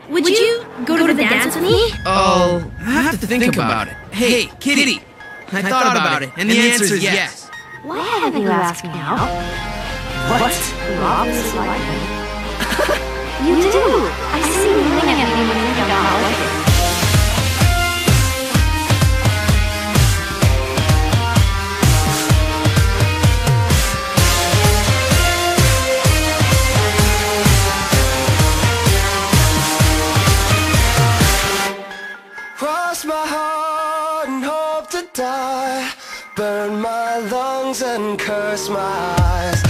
Would you go to the dance with me? Oh, I have to think about it. Hey, Kitty, I thought about it, and the answer is yes. Why haven't you asked me out? What? You obviously like me. You do. I see you looking at me when you think I'm not looking. Cross my heart and hope to die. Burn my lungs and curse my eyes.